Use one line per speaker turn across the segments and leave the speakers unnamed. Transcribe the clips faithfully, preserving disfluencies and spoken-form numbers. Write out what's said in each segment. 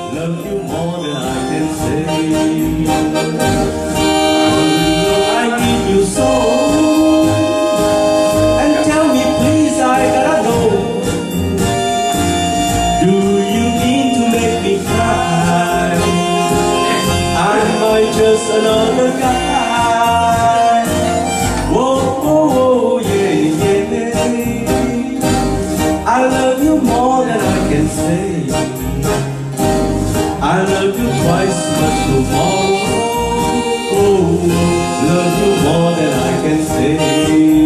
love you more than I can say. I need you so, and tell me please, I gotta know. Do you mean to make me cry? Am I just another guy? Whoa, whoa, whoa, yeah, yeah. I love you more than I can say. I love you twice much tomorrow. Oh, love you more than I can say.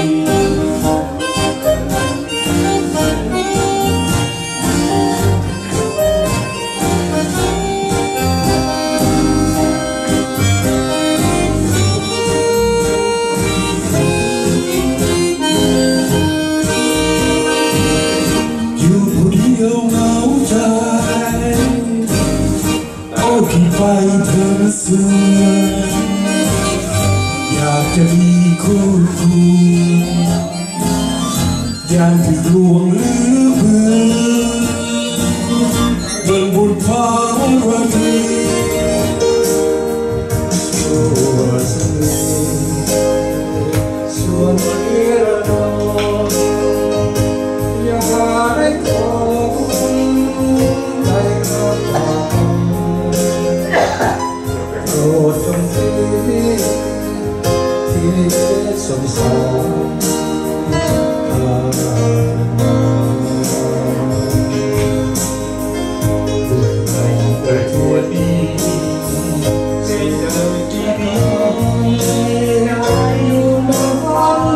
ที่ไฟเธอเสื่อมอยากจะมีคู่คู่อย่างที่ดวงหรือเพื่อนเบิ่งบุญฟ้าระเบีส่วนวันนี้เรานอนอยากได้ของได้รับโปรดจงที่ที่สงสารเกิดทั่วดีเสียเดินกี่ปีอยู่มาฟัง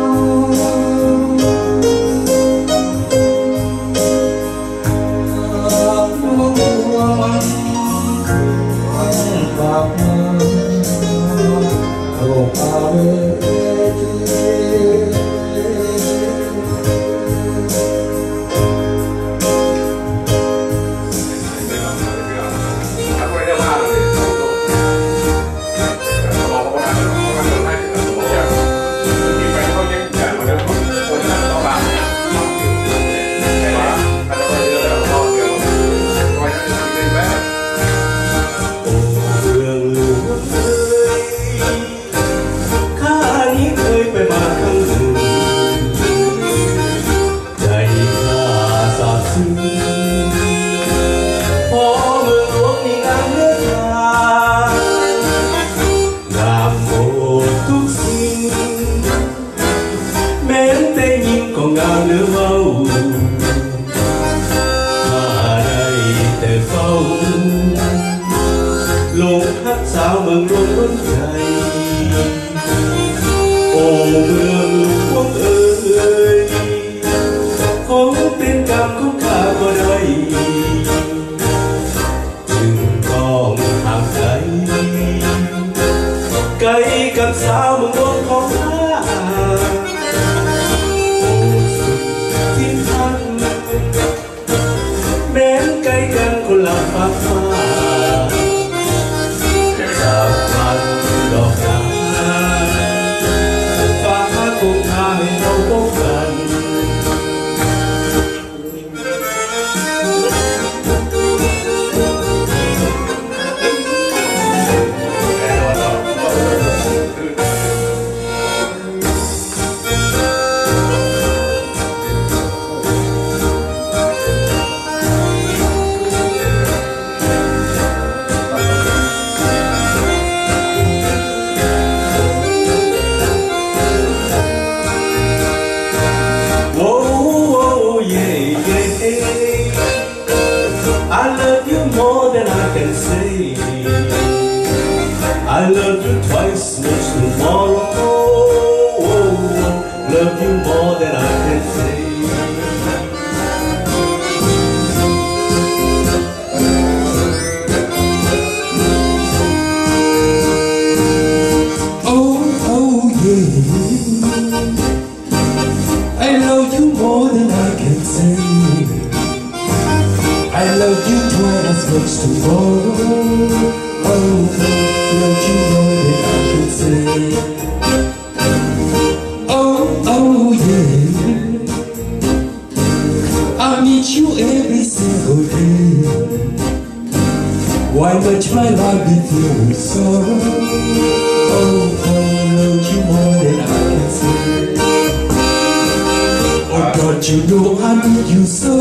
งามหรือเมาถ้าได้แต่เฝ้าลงฮักสาวเมืองหลวงบนใจโอ้เมืองหลวงเอ๋ยคงเป็นกรรมของข้าก็ได้จึงต้องห่างไกลไกลกับสาวเมืองหลวงของข้าแม้ใกล้กันคนละฟ้าฟ้าจากวันดอกนาฟ้าคงพาให้เราพบกันI love you more than I can say. I love you twice much tomorrow. Love you more than I can say. Oh, oh yeah. I love you more than I can say. I love you twice as much tomorrow. Oh, love you more than I can say. Oh, oh yeah. I meet you every single day.
Why much my life be filled with sorrow? Oh, oh, love you more than I can say. Oh, don't you know I need you so?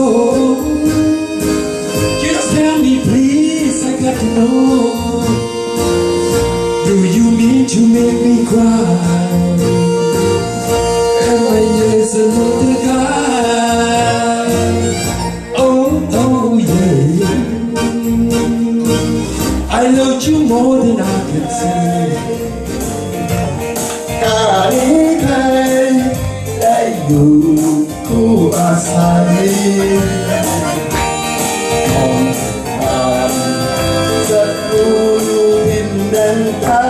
Just tell me please, I got to know. Do you mean to make me cry? Am I just another guy? Oh, oh yeah. I love you more than I can say.
กานี้เคยได้อยู่คู่อาศัยมองผ่านศัตรูอยู่ดินแดนไกล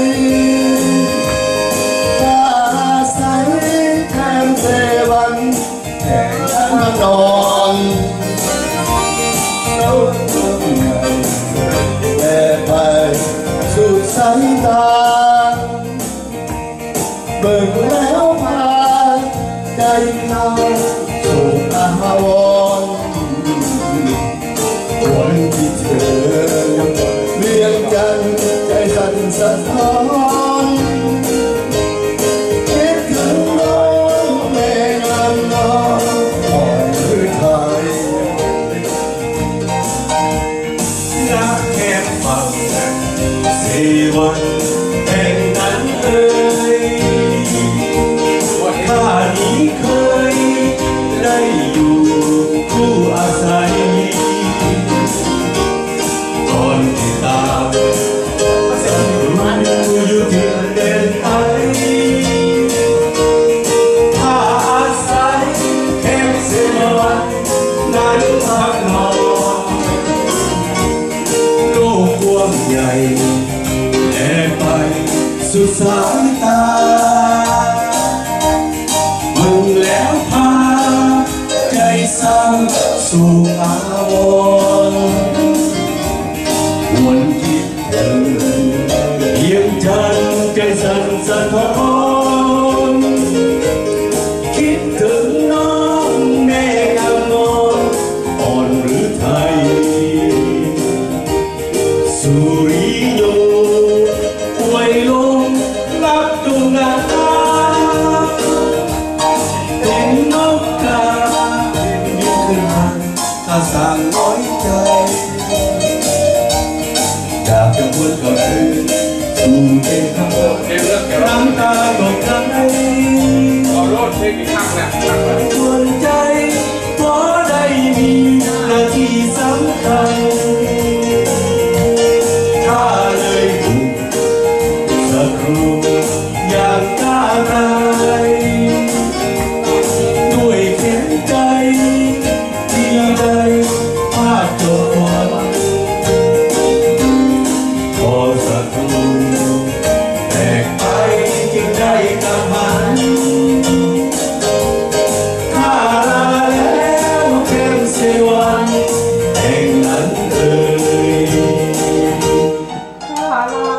อาศัยแทนเซวันแห่งฉันนอนเราตัวใหญ่แต่ไปสุดสายตาเบิ่งแล้วพาใจเราสู่อาวรณ์วันที่เธอเรียกกันใจสั่นสะท้อนคิดถึงน้องแม่งามน้องอ่อนหรือไทย
นักแค่ฟังสี่วันแห่งนั้นเอ่ยข้านี้เคยได้อยู่คู่อาศัยก่อนที่ตามศัตรูอยู่ที่แดนไกลข้าอาศัยแค่เสียวันนั้นพักนอนโลกกว้างใหญ่แล่ไปสุดสายตามึงแล้วพาใจเศร้าสู่อาวรณ์วันที่เธอเพียงฉันใจสั่นสะท้อนคิดถึงน้องแม่งามนอนอ่อนหรือไทยสุริโยป่วยลงรับตุนาเป็นนกกาบินขึ้นมาถ้าสั่งน้อยใจจากจะพูดก็คือสู่เองคำบอกน้ำตาตกใจ
ขอโทษเพลงอีกครั้งนะ
ชวนใจเพราะได้มีหน้าที่สำคัญข้าเลยถูกศัตรูอย่างกล้าตายด้วยเข็นใจที่ได้พลาดจบวันพอศัตรูแตกไปจึงได้กำหันข้าลาแล้วเข็มเสวันแห่งนั้นเอ่ยข้าลา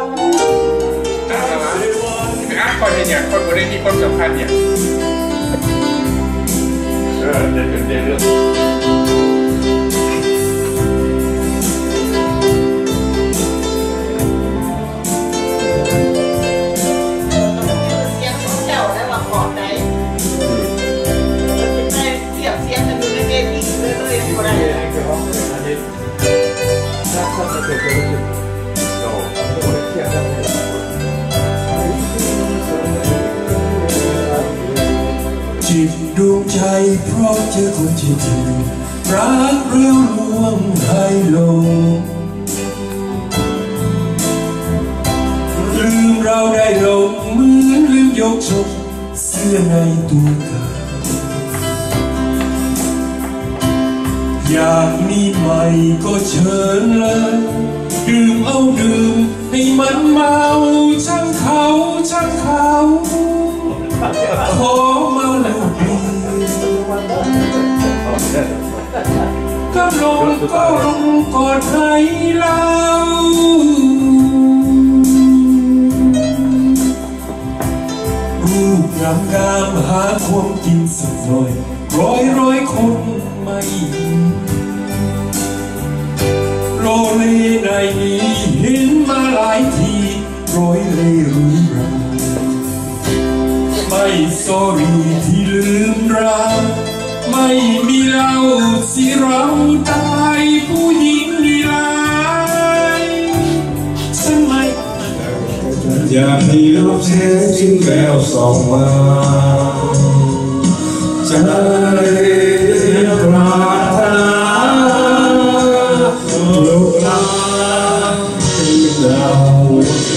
คนเนี่ยคนคนนี้ที่คนสำคัญเนี่ยเออเดี๋ยวเดี๋ยวเรื่อง
เสียงของเจ้าได้ว่าขอบใจเป็นไงเสียบเสียงกันอยู่ในเวทีเลยเลยก็ได้
จิตดวงใจเพราะเจอคนที่ดีรักเรียวลวงให้ลงลืมเราได้ลงเหมือนลืมยกชกเสื้อในตัวเธออยากมีใหม่ก็เชิญเลยดื่มเอาดื่มให้มันเมาช่างเขาช่างเขาขอเมาแล้วดีก็ลงก็ลงกอดให้เรารูปงามงามหาความกินสักหน่อยร้อยร้อยคนไม่โลเลในนี้เห็นมาหลายทีร้อยเล่ห์รุนแรงไม่สอรี่ที่ลืมรักไม่มีเราสิเราตายผู้หญิงมีหลายฉันไม่อยากให้โลกแท้จริงแล้วส่องมาใจปรารถนาลูกลาเป็นดาวใจ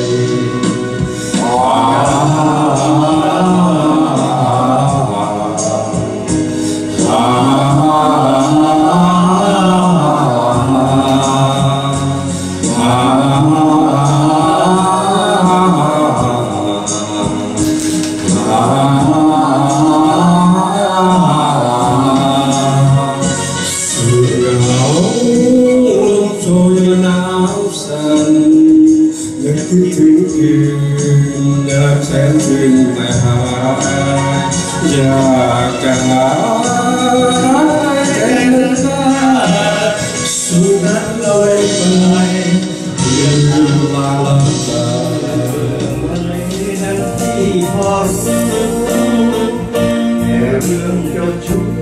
คิดถึงคืนเดินแสนชื่นไม่หายอยากจะหาใจนั้นสุดนั้นลอยไปเรียนรู้มาลำบากอะไรนั้นที่พอซึ้งแค่เรื่องเจ้าชู้